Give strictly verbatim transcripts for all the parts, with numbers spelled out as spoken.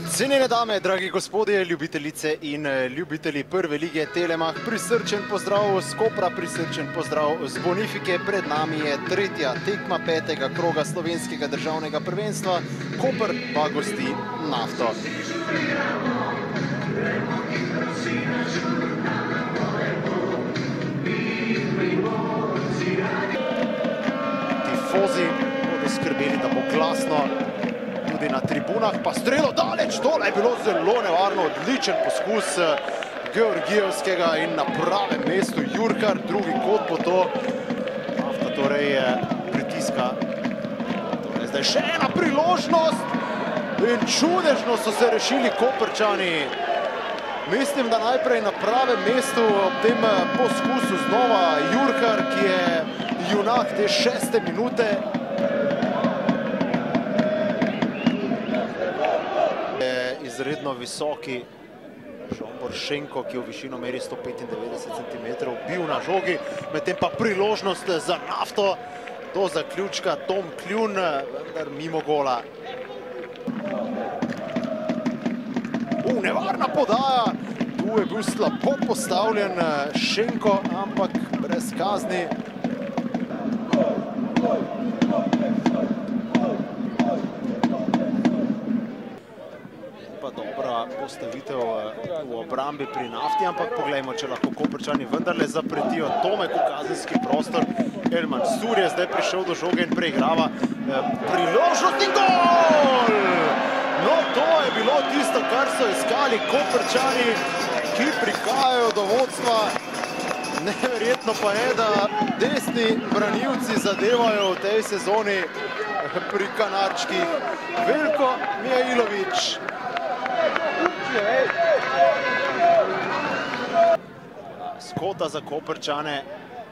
Cenjene dame, dragi gospodje, ljubitelice in ljubitelji prve lige Telemach, prisrčen pozdrav z Kopra, prisrčen pozdrav z Bonifike. Pred nami je tretja tekma petega kroga slovenskega državnega prvenstva. Koper pa gosti Nafto. Tifozi bodo skrbeli, da bo glasno tudi na tribunah, pa strelo daleč, tole je bilo zelo nevarno, odličen poskus Georgijevskega in na pravem mestu Jurkar, drugi kot bo to. Nafta torej pritiska. Torej zdaj še ena priložnost in čudežno so se rešili Koprčani. Mislim, da najprej na pravem mestu ob tem poskusu znova Jurkar, ki je junak te šeste minute. Izredno visoki Žombor Šenko, ki v višino meri sto petindevetdeset centimetrov, bil na žogi, medtem pa priložnost za Nafto do zaključka Tom Kljun, vendar mimo gola. U, nevarna podaja, tu je bil slabo postavljen Šenko, ampak brez kazni. Dobra postavitev v obrambi pri Nafti, ampak poglejmo, če lahko Koprčani vendarle zapretijo Tomek v kazenski prostor. Elman Sur je zdaj prišel do žoge in preigrava priložnost in gol! No, to je bilo tisto, kar so iskali Koprčani, ki prihajajo do vodstva. Neverjetno pa je, da desni branilci zadevajo v tej sezoni pri Kanarčkih. Veljko Mijailović. Skota za Koprčane.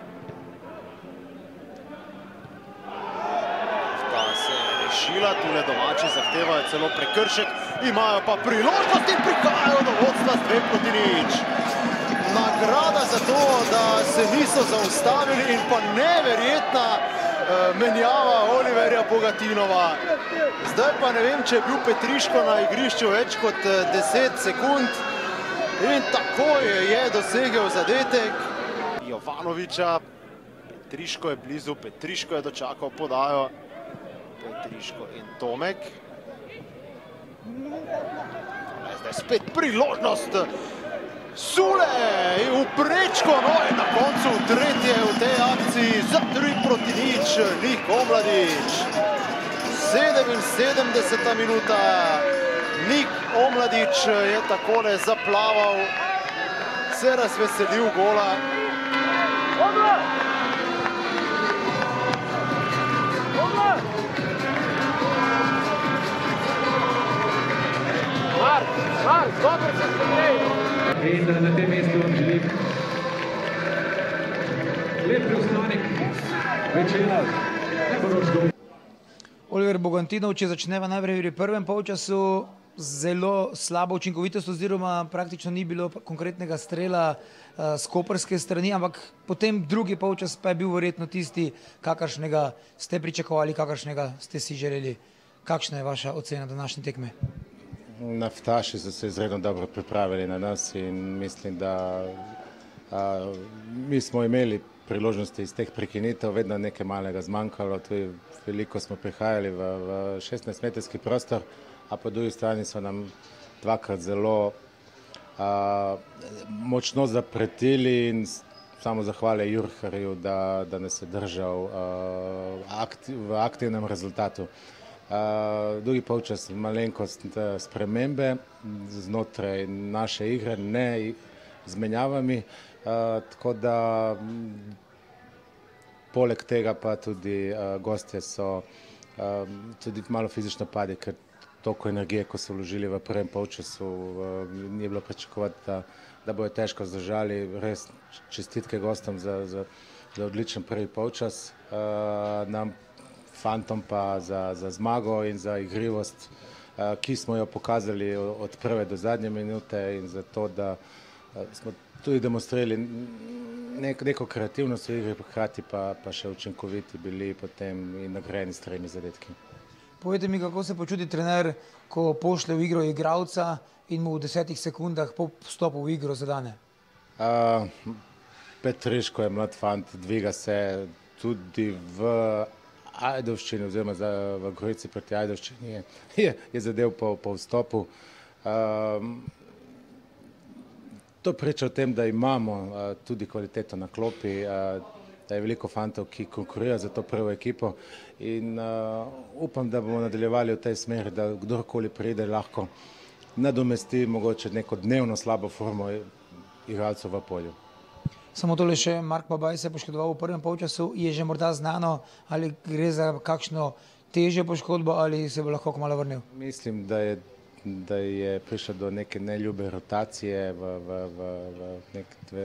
Ta se je rešila, tule domači zahtevajo celo prekršek, imajo pa priložnost in prihajajo do vodstva z dve proti nič. Nagrada za to, da se niso zaustavili in pa neverjetna menjava Oliverja Bogatinova. Zdaj pa ne vem, če je bil Petriško na igrišču več kot deset sekund in takoj je dosegel zadetek Jovanovića. Petriško je blizu, Petriško je dočakal podajo. Petriško in Tomek. Zdaj spet priložnost. Sule v prečko, no in na koncu tretje v tej akciji za tri proti nič, Nik Omladić. sedeminsedemdeseta minuta, Nik Omladić je takole zaplaval, se razveselil gola. Mark, Mark, dobro se spremljajo. In na tem mestu vam želim lep preostanek večera. Oliver Bogatinov, če začneva najprej pri prvem polčasu, zelo slabo učinkovitost oziroma praktično ni bilo konkretnega strela z koprske strani, ampak potem drugi polčas pa je bil verjetno tisti, kakršnega ste pričakovali, kakršnega ste si želeli. Kakšna je vaša ocena današnje tekme? Naftaši so se izredno dobro pripravili na nas in mislim, da a, mi smo imeli priložnosti iz teh prekinitev, vedno nekaj malega zmanjkalo, tudi veliko smo prihajali v, v šestnajstmetrski prostor, a po drugi strani so nam dvakrat zelo a, močno zapretili in samo zahvale Jurkarju, da, da nas je držal a, aktiv, v aktivnem rezultatu. Uh, drugi polčas malenkost spremembe znotraj naše igre, ne z menjavami, uh, tako da m, poleg tega pa tudi uh, gostje so uh, tudi malo fizično padli, ker toliko energije, ko so vložili v prvem polčasu, uh, ni bilo pričakovati, da, da bojo težko zdržali. Res čestitke gostom za, za, za odličen prvi polčas. Uh, nam fantom pa za, za zmago in za igrivost, ki smo jo pokazali od prve do zadnje minute in za to, da smo tudi demonstrirali nek, neko kreativnost v igri, hkrati pa, pa še učinkoviti bili potem in nagrajeni s tremi zadetki. Povejte mi, kako se počuti trener, ko pošle v igro igralca in mu v desetih sekundah po vstopu v igro zadane? Uh, Petriško je mlad fant, dviga se tudi v Ajdovščini oziroma za, v Gorici proti Ajdovščini je, je, je zadev po, po vstopu. Uh, to priča o tem, da imamo uh, tudi kvaliteto na klopi, uh, da je veliko fantov, ki konkurirajo za to prvo ekipo in uh, upam, da bomo nadaljevali v tej smeri, da kdorkoli pride lahko nadomesti mogoče neko dnevno slabo formo igralcev v polju. Samo tole še, Mark Babaj se je poškodoval v prvem polčasu, je že morda znano, ali gre za kakšno težjo poškodbo ali se bo lahko kmalu vrnil? Mislim, da je, da je prišlo do neke neljube rotacije v, v, v, v, nek, v,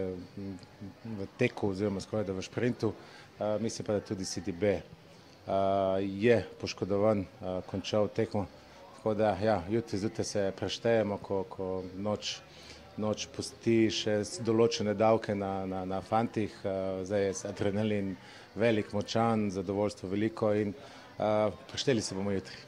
v teku oziroma skoraj da v šprintu. Uh, mislim pa, da tudi C D B uh, je poškodovan, uh, končal tekmo. Tako da, ja, jutri zjutraj se preštejemo, ko, ko noč noč pusti še določene davke na, na, na fantih, uh, zdaj je adrenalin velik, močan, zadovoljstvo veliko in uh, prešteli se bomo jutri.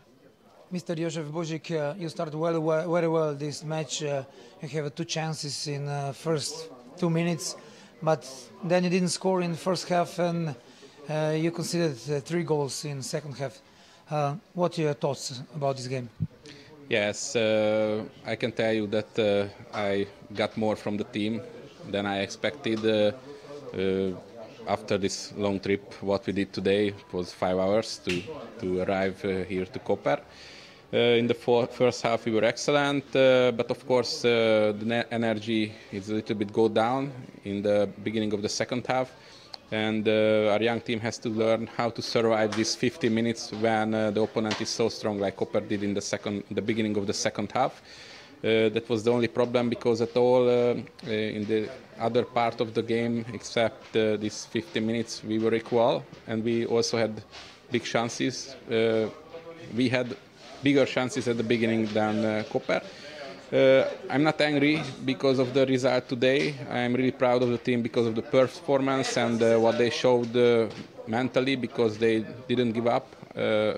Mister Jožef Božič, uh, you started well, well, very well this match. Uh, you have two chances in the uh, first two minutes, but then you didn't score in the first half and uh, you conceded uh, three goals in the second half. Uh, what are your thoughts about this game? Yes, uh, I can tell you that uh, I got more from the team than I expected. Uh, uh, after this long trip, what we did today was five hours to, to arrive uh, here to Koper. Uh, in the for first half we were excellent, uh, but of course uh, the energy is a little bit go down in the beginning of the second half. And uh, our young team has to learn how to survive these fifty minutes when uh, the opponent is so strong, like Koper did in the second, the beginning of the second half. Uh, that was the only problem, because at all uh, uh, in the other part of the game, except uh, these fifty minutes, we were equal, and we also had big chances. Uh, we had bigger chances at the beginning than uh, Koper. Uh, I'm not angry because of the result today. I'm really proud of the team because of the performance and uh, what they showed uh, mentally, because they didn't give up. Uh,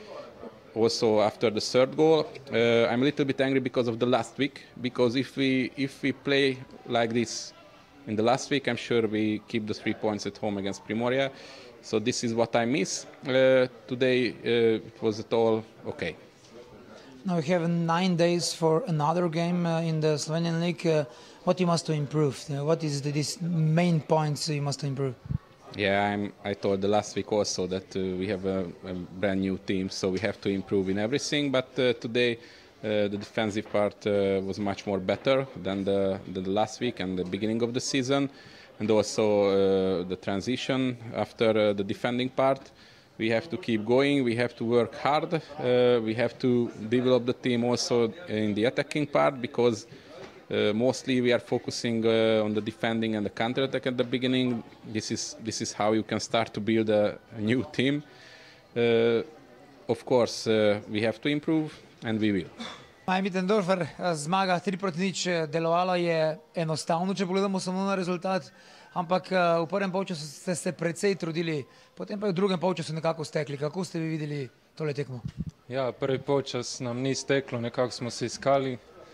also after the third goal, uh, I'm a little bit angry because of the last week. Because if we if we play like this in the last week, I'm sure we keep the three points at home against Primoria. So this is what I miss. Uh, today uh, it was at all okay. Now we have nine days for another game uh, in the Slovenian League. Uh, what you must to improve? Uh, what is the these main points you must to improve? Yeah, I'm, I told the last week also that uh, we have a, a brand new team, so we have to improve in everything. But uh, today uh, the defensive part uh, was much more better than the, than the last week and the beginning of the season, and also uh, the transition after uh, the defending part. We have to keep going, we have to work hard, uh, we have to develop the team also in the attacking part, because uh, mostly we are focusing uh, on the defending and the counter-attack at the beginning. This is, this is how you can start to build a, a new team. Uh, of course, uh, we have to improve, and we will. Mittendorfer, zmaga tri proti nič, delovalo je enostavno, če pogledamo samo na rezultat, ampak v prvem polčasu ste se precej trudili, potem pa v drugem polčasu nekako stekli. Kako ste vi videli tole tekmo? Ja, prvi polčas nam ni steklo, nekako smo se iskali,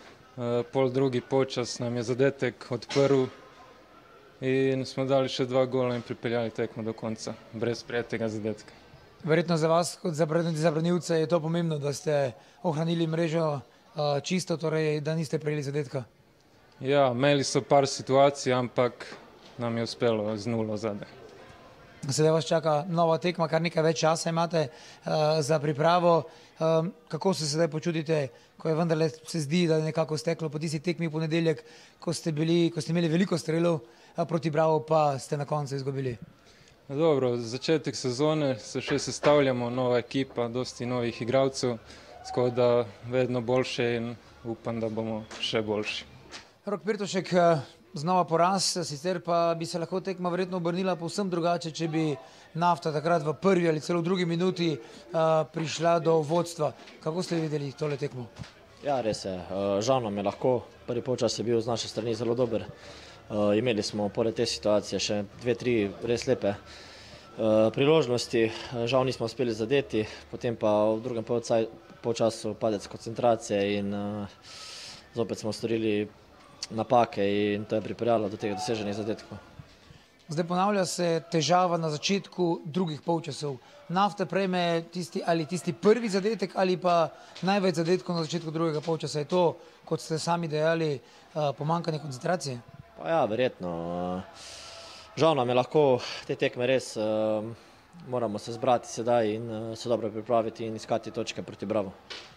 pol drugi polčas nam je zadetek odprl in smo dali še dva gola in pripeljali tekmo do konca, brez prijetega zadetka. Verjetno za vas kot za branilce je to pomembno, da ste ohranili mrežo čisto, torej da niste prejeli zadetka. Ja, imeli so par situacij, ampak nam je uspelo z nulo zadaj. Sedaj vas čaka nova tekma, kar nekaj več časa imate uh, za pripravo. Um, kako se sedaj počutite, ko je vendarle se zdi, da je nekako steklo po tisti tekmi v ponedeljek, ko ste, bili, ko ste imeli veliko strelov uh, proti Bravo, pa ste na koncu izgubili? Dobro, začetek sezone se še sestavljamo, nova ekipa, dosti novih igralcev, tako da vedno boljše in upam, da bomo še boljši. Rok Pirtošek, znova poraz, sicer pa bi se lahko tekma verjetno obrnila povsem drugače, če bi Nafta takrat v prvi ali celo v drugi minuti uh, prišla do vodstva. Kako ste videli tole tekmo? Ja, res je. Uh, žal nam je lahko. Prvi polčas je bil z naše strani zelo dober. Uh, imeli smo pored te situacije še dve, tri res lepe priložnosti, žal nismo uspeli zadeti, potem pa v drugem polčasu padec koncentracije in zopet smo storili napake in to je pripeljalo do teh doseženih zadetkov. Zdaj ponavlja se težava na začetku drugih polčasov. Nafta prejme tisti ali tisti prvi zadetek ali pa največ zadetkov na začetku drugega polčasa. Je to, kot ste sami dejali, pomanjkanje koncentracije? Pa ja, verjetno. Žal nam je lahko te tekme res, moramo se zbrati sedaj in se dobro pripraviti in iskati točke proti Bravo.